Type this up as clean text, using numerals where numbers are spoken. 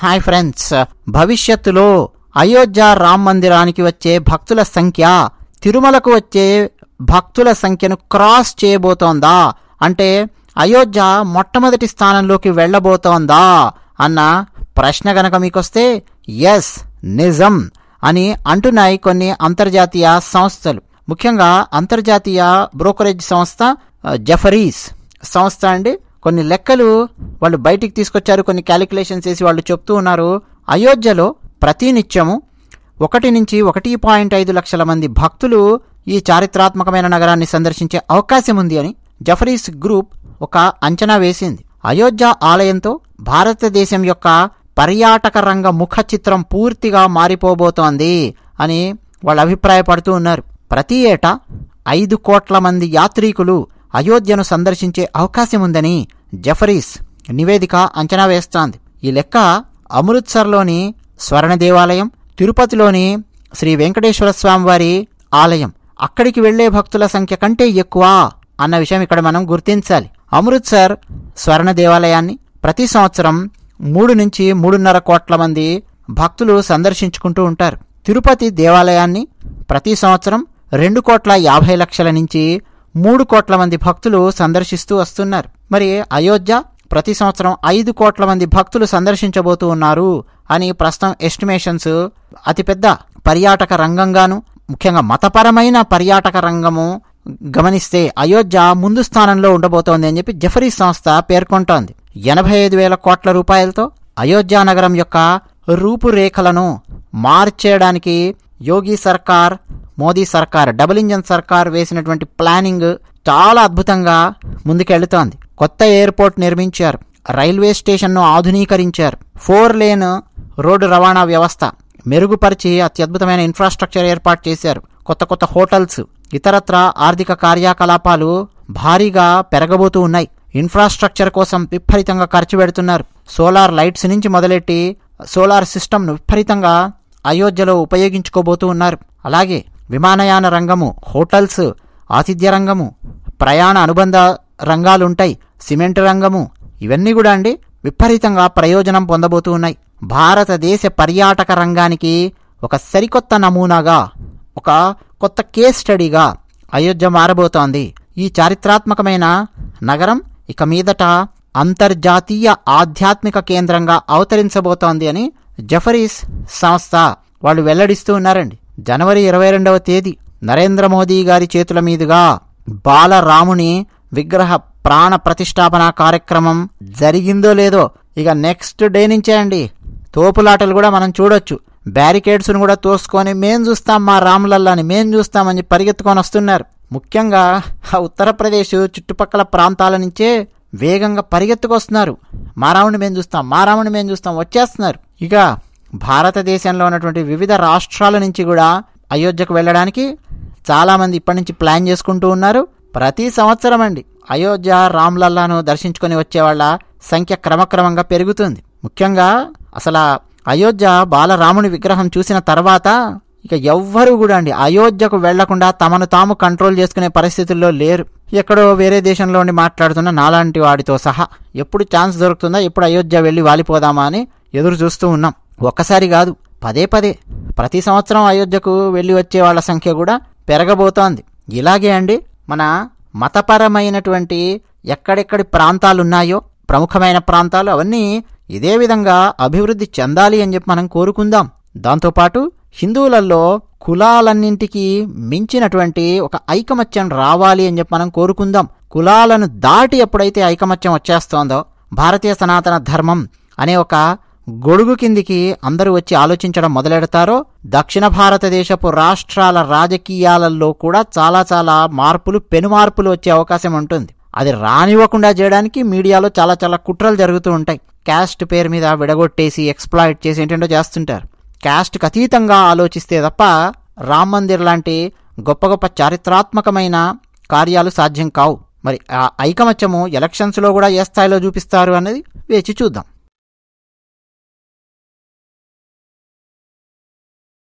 Hi friends, భవిష్యత్తులో అయోధ్య రామ్ మందిరానికి వచ్చే భక్తుల సంఖ్య తిరుమలకు వచ్చే భక్తుల సంఖ్యను క్రాస్ చేయబోతోందా, అంటే అయోధ్య మొట్టమొదటి స్థానంలోకి వెళ్లబోతోందా అన్న ప్రశ్న గనక మీకొస్తే ఎస్, నిజం అని అంటున్నాయి కొన్ని అంతర్జాతీయ సంస్థలు. ముఖ్యంగా అంతర్జాతీయ బ్రోకరేజ్ సంస్థ జెఫరీస్ సంస్థ అండి. కొన్ని లెక్కలు వాళ్ళు బయటికి తీసుకొచ్చారు, కొన్ని క్యాలిక్యులేషన్స్ వేసి వాళ్ళు చెప్తూ ఉన్నారు. అయోధ్యలో ప్రతినిత్యము 1 నుంచి 1.5 లక్షల మంది భక్తులు ఈ చారిత్రాత్మకమైన నగరాన్ని సందర్శించే అవకాశం ఉంది అని జెఫరీస్ గ్రూప్ ఒక అంచనా వేసింది. అయోధ్య ఆలయంతో భారతదేశం యొక్క పర్యాటక రంగ ముఖ చిత్రం పూర్తిగా మారిపోబోతోంది అని వాళ్ళు అభిప్రాయపడుతూ ఉన్నారు. ప్రతి ఏటా 5 కోట్ల మంది యాత్రికులు అయోధ్యను సందర్శించే అవకాశం ఉందని జెఫరీస్ నివేదిక అంచనా వేస్తోంది. ఈ లెక్క అమృత్సర్లోని స్వర్ణ దేవాలయం, తిరుపతిలోని శ్రీ వెంకటేశ్వర స్వామి వారి ఆలయం, అక్కడికి వెళ్లే భక్తుల సంఖ్య కంటే ఎక్కువ అన్న విషయం ఇక్కడ మనం గుర్తించాలి. అమృత్సర్ స్వర్ణ దేవాలయాన్ని ప్రతి సంవత్సరం 3 నుంచి 3.5 కోట్ల మంది భక్తులు సందర్శించుకుంటూ ఉంటారు. తిరుపతి దేవాలయాన్ని ప్రతి సంవత్సరం 2,50,00,000 నుంచి 3 కోట్ల మంది భక్తులు సందర్శిస్తూ వస్తున్నారు. మరి అయోధ్య ప్రతి సంవత్సరం 5 కోట్ల మంది భక్తులు సందర్శించబోతూ ఉన్నారు అని ప్రస్తుతం ఎస్టిమేషన్స్. అతిపెద్ద పర్యాటక రంగంగాను, ముఖ్యంగా మతపరమైన పర్యాటక రంగము గమనిస్తే అయోధ్య ముందు స్థానంలో ఉండబోతోంది అని చెప్పి జెఫరీస్ సంస్థ పేర్కొంటోంది. 85,000 కోట్ల రూపాయలతో అయోధ్య నగరం యొక్క రూపురేఖలను మార్చేయడానికి యోగి సర్కార్, మోదీ సర్కార్, డబుల్ ఇంజన్ సర్కార్ వేసినటువంటి ప్లానింగ్ చాలా అద్భుతంగా ముందుకెళ్తోంది. కొత్త ఎయిర్పోర్ట్ నిర్మించారు, రైల్వే స్టేషన్ను ఆధునీకరించారు, 4 లేన్ రోడ్డు రవాణా వ్యవస్థ మెరుగుపరిచి అత్యద్భుతమైన ఇన్ఫ్రాస్ట్రక్చర్ ఏర్పాటు చేశారు. కొత్త కొత్త హోటల్స్, ఇతరత్ర ఆర్థిక కార్యకలాపాలు భారీగా పెరగబోతూ ఉన్నాయి. ఇన్ఫ్రాస్ట్రక్చర్ కోసం విపరీతంగా ఖర్చు పెడుతున్నారు. సోలార్ లైట్స్ నుంచి మొదలెట్టి సోలార్ సిస్టమ్ను విపరీతంగా అయోధ్యలో ఉపయోగించుకోబోతూ ఉన్నారు. అలాగే విమానయాన రంగము, హోటల్స్, ఆతిథ్య రంగము, ప్రయాణ అనుబంధ రంగాలుంటాయి, సిమెంట్ రంగము, ఇవన్నీ కూడా అండి విపరీతంగా ప్రయోజనం పొందబోతూ ఉన్నాయి. భారతదేశ పర్యాటక రంగానికి ఒక సరికొత్త నమూనాగా, ఒక కొత్త కేస్ స్టడీగా అయోధ్య మారబోతోంది. ఈ చారిత్రాత్మకమైన నగరం ఇక మీదట అంతర్జాతీయ ఆధ్యాత్మిక కేంద్రంగా అవతరించబోతోంది అని జెఫరీస్ సంస్థ వాళ్ళు వెల్లడిస్తూ ఉన్నారండి. జనవరి 22వ తేదీ నరేంద్ర మోదీ గారి చేతుల మీదుగా బాలరాముని విగ్రహ ప్రాణ ప్రతిష్టాపన కార్యక్రమం జరిగిందో లేదో ఇక నెక్స్ట్ డే నుంచే అండి తోపులాటలు కూడా మనం చూడొచ్చు. బ్యారికేడ్స్ను కూడా తోసుకొని మేం చూస్తాం, మా రాములల్లాని మేం చూస్తామని పరిగెత్తుకొని వస్తున్నారు. ముఖ్యంగా ఉత్తరప్రదేశ్ చుట్టుపక్కల ప్రాంతాల నుంచే వేగంగా పరిగెత్తుకొస్తున్నారు. మా రాముని మేం చూస్తాం, మా రాముని మేం చూస్తాం వచ్చేస్తున్నారు. ఇక భారతదేశంలో ఉన్నటువంటి వివిధ రాష్ట్రాల నుంచి కూడా అయోధ్యకు వెళ్ళడానికి చాలామంది ఇప్పటి నుంచి ప్లాన్ చేసుకుంటూ ఉన్నారు. ప్రతి సంవత్సరం అండి అయోధ్య రామ్లల్లాను దర్శించుకొని వచ్చేవాళ్ళ సంఖ్య క్రమక్రమంగా పెరుగుతుంది. ముఖ్యంగా అసలు అయోధ్య బాలరాముని విగ్రహం చూసిన తర్వాత ఇక ఎవ్వరూ కూడా అండి అయోధ్యకు వెళ్లకుండా తమను తాము కంట్రోల్ చేసుకునే పరిస్థితుల్లో లేరు. ఎక్కడో వేరే దేశంలో ఉండి మాట్లాడుతున్న నాలాంటి వాడితో సహా ఎప్పుడు ఛాన్స్ దొరుకుతుందా, ఎప్పుడు అయోధ్య వెళ్ళి వాలిపోదామా అని ఎదురు చూస్తూ ఉన్నాం. ఒక్కసారి కాదు, పదే ప్రతి సంవత్సరం అయోధ్యకు వెళ్ళి వచ్చే వాళ్ళ సంఖ్య కూడా పెరగబోతోంది. ఇలాగే అండి మన మతపరమైనటువంటి ఎక్కడెక్కడి ప్రాంతాలున్నాయో ప్రముఖమైన ప్రాంతాలు అవన్నీ ఇదే విధంగా అభివృద్ధి చెందాలి అని చెప్పి మనం కోరుకుందాం. దాంతోపాటు హిందువులలో కులాలన్నింటికీ మించినటువంటి ఒక ఐకమత్యం రావాలి అని చెప్పి మనం కోరుకుందాం. కులాలను దాటి ఎప్పుడైతే ఐకమత్యం వచ్చేస్తోందో, భారతీయ సనాతన ధర్మం అనే ఒక గొడుగు కిందికి అందరూ వచ్చి ఆలోచించడం మొదలెడతారో దక్షిణ భారతదేశపు రాష్ట్రాల రాజకీయాలలో కూడా చాలా మార్పులు, పెనుమార్పులు వచ్చే అవకాశం ఉంటుంది. అది రానివ్వకుండా చేయడానికి మీడియాలో చాలా కుట్రలు జరుగుతూ ఉంటాయి. క్యాస్ట్ పేరు మీద విడగొట్టేసి ఎక్స్ప్లాయిట్ చేసి ఏంటంటో చేస్తుంటారు. క్యాస్ట్కి అతీతంగా ఆలోచిస్తే తప్ప రామ్ మందిర్ లాంటి గొప్ప గొప్ప చారిత్రాత్మకమైన కార్యాలు సాధ్యం కావు. మరి ఆ ఐకమత్యము ఎలక్షన్స్లో కూడా ఏ స్థాయిలో చూపిస్తారు అనేది వేచి చూద్దాం.